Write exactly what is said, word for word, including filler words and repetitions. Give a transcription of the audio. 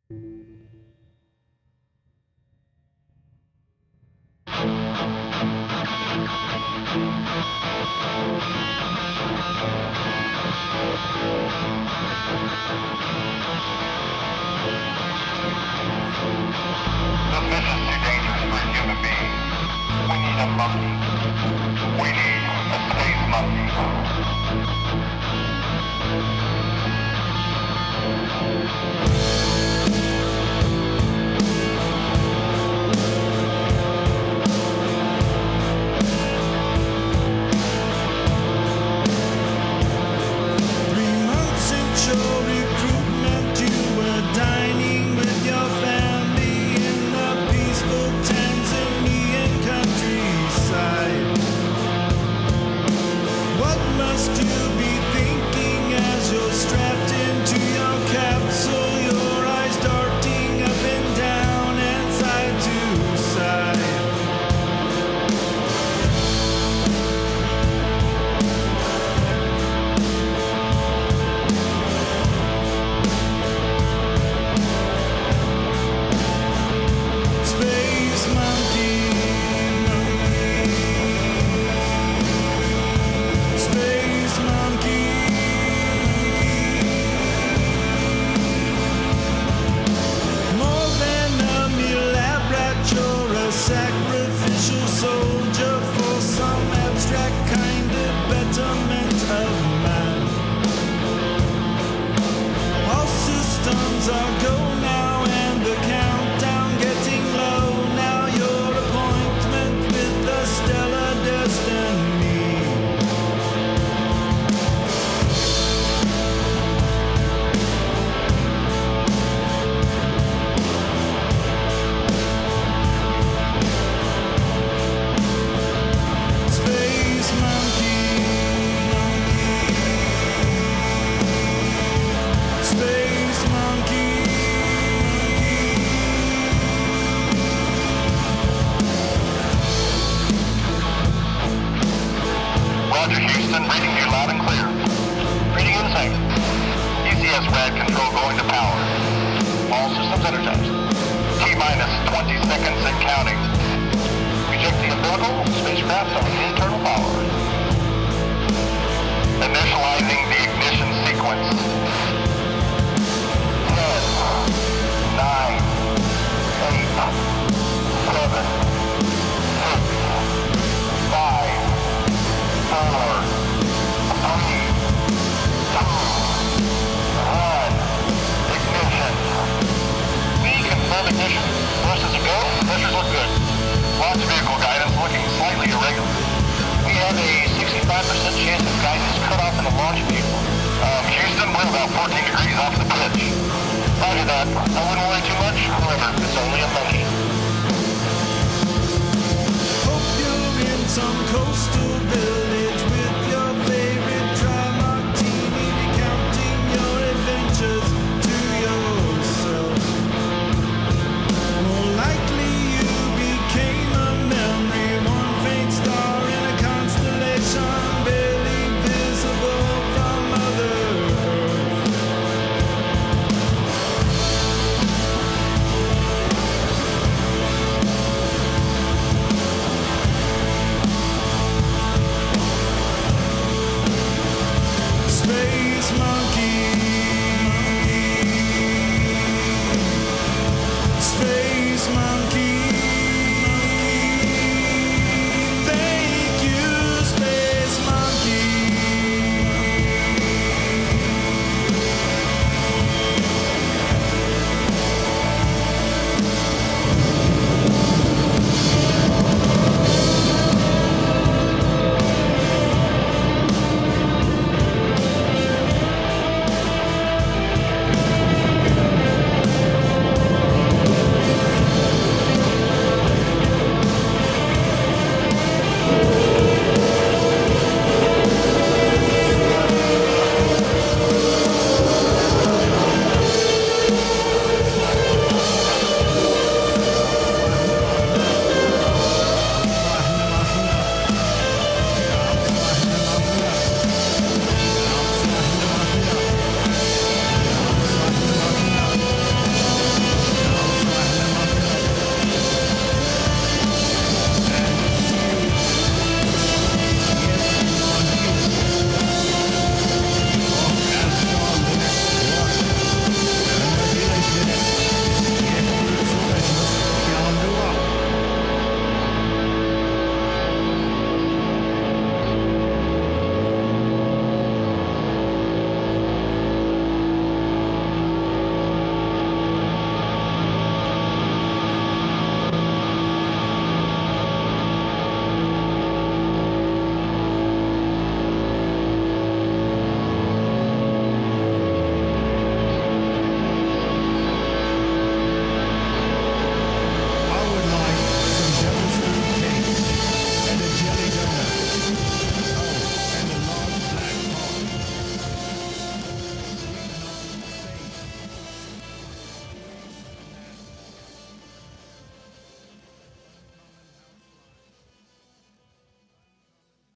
Roger, Houston, reading you loud and clear. Reading insane. D C S rad control going to power. All systems energized. T-minus twenty seconds and counting. Reject the umbilical, spacecraft on internal power. Initializing the ignition sequence. ten, nine, eight, seven, six, five, four, three, two, one. Ignition. We confirm ignition. First is a go. Pressures look good. Launch vehicle guidance looking slightly irregular. We have a sixty-five percent chance of guidance cut off in the launch vehicle. Um, Houston, we're about fourteen degrees off the pitch. Roger that. I wouldn't worry